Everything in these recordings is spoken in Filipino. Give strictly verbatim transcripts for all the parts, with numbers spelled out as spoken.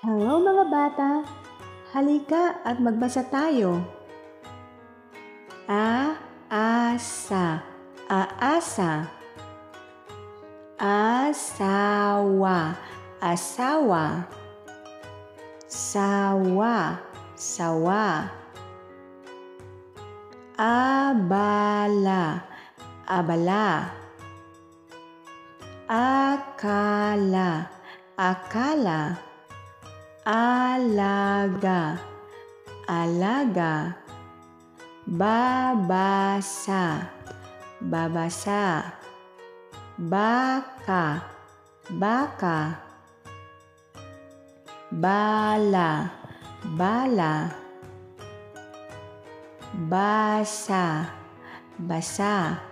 Hello mga bata! Halika at magbasa tayo. A-asa, aasa. Asawa, asawa. Sawa, sawa. Abala, abala. Akala, akala. Alaga, alaga. Babasa, babasa. Baka, baka. Bala, bala. Basa, basa.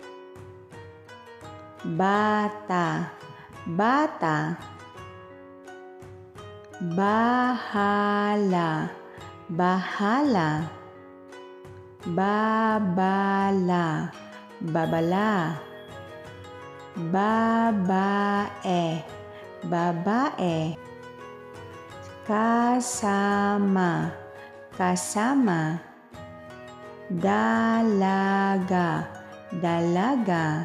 Bata, bata. Bahala, bahala. Babala, babala. Babae, babae. Kasama, kasama. Dalaga, dalaga.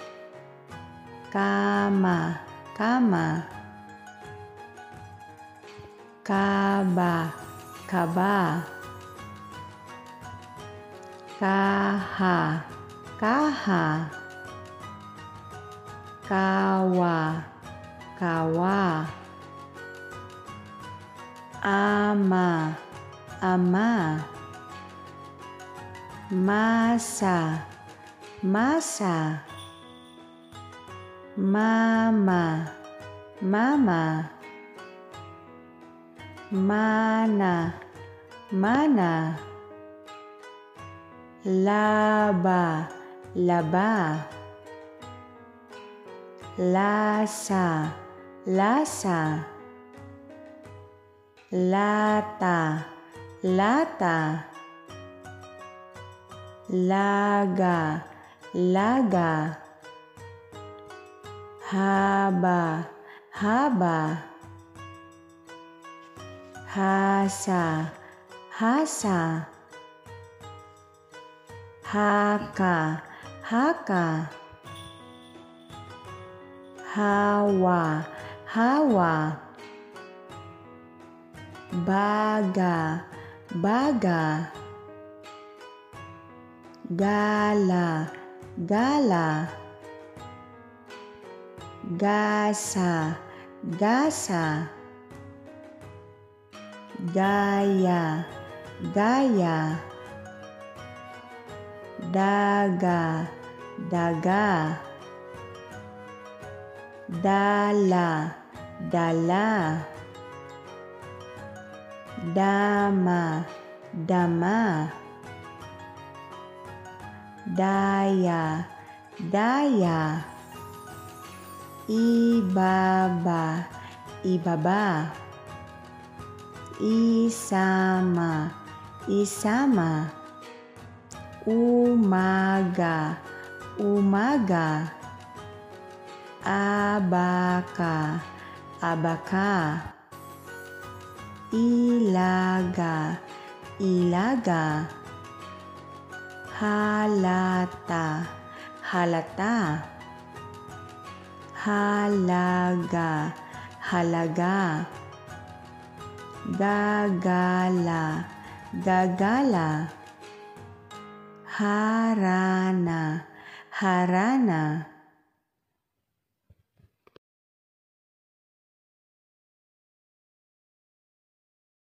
Kama, kama. Kaba, kaba. Kaha, kaha. Kawa, kawa. Ama, ama. Masa, masa. Mama, mama. Mana, mana. Laba, laba. Lasa, lasa. Lata, lata. Laga, laga. Haba, haba. Hasa, hasa. Haka, haka. Hawa, hawa. Baga, baga. Gala, gala. Gasa, gasa. Gaya, gaya. Daga, daga. Dala, dala. Dama, dama. Daya, daya. Ibaba, ibaba. Isama, isama. Umaga, umaga. Abaka, abaka. Ilaga, ilaga. Halata, halata. Halaga, halaga. Gagala, gagala. Harana, harana.